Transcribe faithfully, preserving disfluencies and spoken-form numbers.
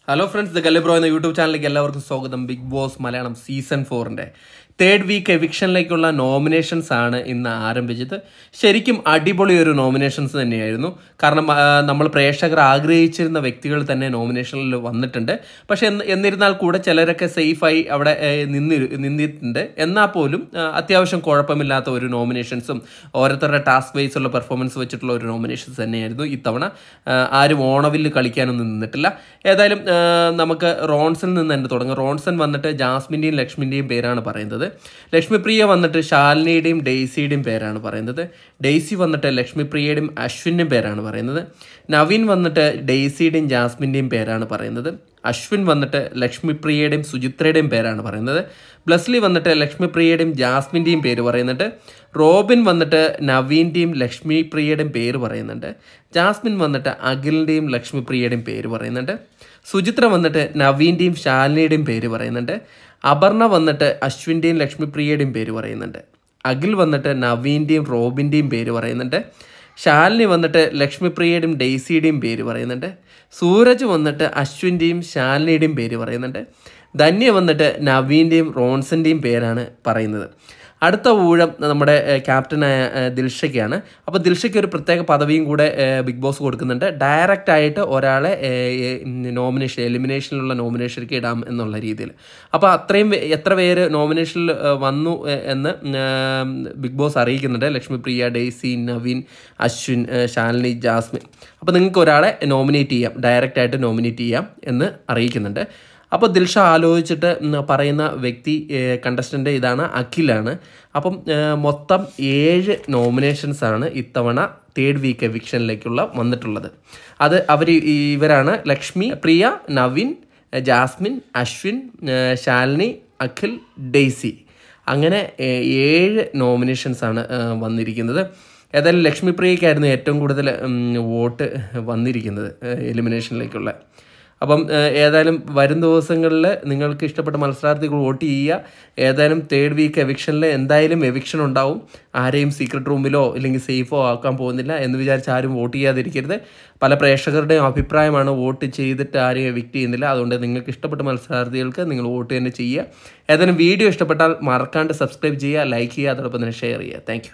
Hello friends, the Gully in the YouTube channel welcome Bigg Boss Malayalam Season four. Third week eviction like nominations ആണ് ഇന്ന് ആരംഭിച്ചത്. ശരിക്കും അടിപൊളി ഒരു nominations തന്നെയായിരുന്നു. കാരണം നമ്മൾ പ്രേക്ഷകർ ആഗ്രഹിച്ചിരുന്ന വ്യക്തികൾ തന്നെ നോമിനേഷനിൽ വന്നിട്ടുണ്ട്. പക്ഷേ എന്നിരുന്നാൽ കൂടെ ചിലരൊക്കെ സേഫ് ആയി അവിടെ നിന്ന് നിന്നിട്ടുണ്ട്. എന്നാൽ പോലും അത്യാവശ്യം കുഴപ്പമില്ലാത്ത ഒരു നോമിനേഷൻസും ഓരോരുത്തരുടെ ടാസ്ക് വൈസ് ഉള്ള പെർഫോമൻസ് വെച്ചിട്ടുള്ള ഒരു നോമിനേഷൻസ് തന്നെയായിരുന്നു ഇത്തവണ. ആരും ഓണവില്ല് കളിക്കാനൊന്നും നിന്നിട്ടില്ല. ഏതായാലും നമുക്ക് റോൺസിൽ നിന്ന് തന്നെ തുടങ്ങാം. റോൺസൺ വന്നിട്ട് ജാസ്മിൻ്റെയും ലക്ഷ്മിൻ്റെയും പേരാണ് പറയുന്നത്. ലക്ഷ്മിപ്രിയ വന്നിട്ട് ശാലിനിയുടെയും ഡെയ്സിയുടെയും പേരാണ് പറയുന്നത്. ഡെയ്സി വന്നിട്ട് ലക്ഷ്മിപ്രിയയുടെയും അശ്വിൻ്റെയും പേരാണ് പറയുന്നത്. നവീൻ വന്നിട്ട് ഡെയ്സിയുടെയും ജാസ്മിൻ്റെയും പേരാണ് പറയുന്നത്. അശ്വിൻ വന്നിട്ട് ലക്ഷ്മിപ്രിയയുടെയും സുചിത്രയുടെയും പേരാണ് പറയുന്നത്. ബ്ലസ്ലി വന്നിട്ട് ലക്ഷ്മിപ്രിയയുടെയും ജാസ്മിൻ്റെയും പേര് പറയുന്നുണ്ട്. റോബിൻ വന്നിട്ട് നവീൻ്റെയും ലക്ഷ്മിപ്രിയയുടെയും പേര് പറയുന്നുണ്ട്. ജാസ്മിൻ വന്നിട്ട് അഖിലിൻ്റെയും ലക്ഷ്മിപ്രിയയുടെയും പേര് പറയുന്നുണ്ട്. സുചിത്ര വന്നിട്ട് നവീൻ്റെയും ശാലിനിയുടെയും പേര് പറയുന്നുണ്ട്. അപർണ വന്നിട്ട് അശ്വിൻ്റെയും ലക്ഷ്മിപ്രിയയുടെയും പേര് പറയുന്നുണ്ട്. അഖിൽ വന്നിട്ട് നവീൻ്റെയും റോബിൻ്റെയും പേര് പറയുന്നുണ്ട്. ശാലിനി വന്നിട്ട് ലക്ഷ്മിപ്രിയയുടെയും ഡെയ്സിയുടെയും പേര് പറയുന്നുണ്ട്. സൂരജ് വന്നിട്ട് അശ്വിൻ്റെയും ശാലിനിയുടെയും പേര് പറയുന്നുണ്ട്. ധന്യ വന്നിട്ട് നവീൻ്റെയും റോൺസിൻ്റെയും പേരാണ് പറയുന്നത്. അടുത്ത ഊഴം നമ്മുടെ ക്യാപ്റ്റനായ ദിൽഷയ്ക്കാണ്. അപ്പോൾ ദിൽഷയ്ക്ക് ഒരു പ്രത്യേക പദവിയും കൂടെ ബിഗ് ബോസ് കൊടുക്കുന്നുണ്ട്. ഡയറക്റ്റായിട്ട് ഒരാളെ നോമിനേഷൻ എലിമിനേഷനിലുള്ള നോമിനേഷനിലേക്ക് ഇടാം എന്നുള്ള രീതിയിൽ. അപ്പോൾ അത്രയും എത്ര പേര് നോമിനേഷനിൽ വന്നു എന്ന് ബിഗ് ബോസ് അറിയിക്കുന്നുണ്ട്. Lakshmipriya, Daisy, Naveen, Ashwin, Shalini, Jasmine. അപ്പോൾ നിങ്ങൾക്ക് ഒരാളെ നോമിനേറ്റ് ചെയ്യാം, ഡയറക്റ്റായിട്ട് നോമിനേറ്റ് ചെയ്യാം എന്ന് അറിയിക്കുന്നുണ്ട്. അപ്പോൾ ദിൽഷ ആലോചിച്ചിട്ട് പറയുന്ന വ്യക്തി കണ്ടസ്റ്റൻ്റ് ഇതാണ്, അഖിലാണ്. അപ്പം മൊത്തം ഏഴ് നോമിനേഷൻസാണ് ഇത്തവണ തേർഡ് വീക്ക് എവിക്ഷനിലേക്കുള്ള വന്നിട്ടുള്ളത്. അത് അവർ ഇവരാണ്: ലക്ഷ്മി പ്രിയ, നവീൻ, ജാസ്മിൻ, അശ്വിൻ, ശാലിനി, അഖിൽ, ഡെയ്സി. അങ്ങനെ ഏഴ് നോമിനേഷൻസാണ് വന്നിരിക്കുന്നത്. ഏതായാലും ലക്ഷ്മിപ്രിയയ്ക്കായിരുന്നു ഏറ്റവും കൂടുതൽ വോട്ട് വന്നിരിക്കുന്നത് എലിമിനേഷനിലേക്കുള്ള. അപ്പം ഏതായാലും വരും ദിവസങ്ങളിൽ നിങ്ങൾക്ക് ഇഷ്ടപ്പെട്ട മത്സരാർത്ഥികൾ വോട്ട് ചെയ്യുക. ഏതായാലും തേർഡ് വീക്ക് എവിക്ഷനിൽ എന്തായാലും എവിക്ഷൻ ഉണ്ടാവും. ആരെയും സീക്രട്ട് റൂമിലോ ഇല്ലെങ്കിൽ സേഫോ ആക്കാൻ പോകുന്നില്ല എന്ന് വിചാരിച്ച് ആരും വോട്ട് ചെയ്യാതിരിക്കരുത്. പല പ്രേക്ഷകരുടെയും അഭിപ്രായമാണ് വോട്ട് ചെയ്തിട്ട് ആരെയും എവിക്റ്റ് ചെയ്യുന്നില്ല. അതുകൊണ്ട് നിങ്ങൾക്ക് ഇഷ്ടപ്പെട്ട മത്സരാർത്ഥികൾക്ക് നിങ്ങൾ വോട്ട് തന്നെ ചെയ്യുക. ഏതായാലും വീഡിയോ ഇഷ്ടപ്പെട്ടാൽ മറക്കാണ്ട് സബ്സ്ക്രൈബ് ചെയ്യുക, ലൈക്ക് ചെയ്യുക, അതോടൊപ്പം തന്നെ ഷെയർ ചെയ്യുക. താങ്ക്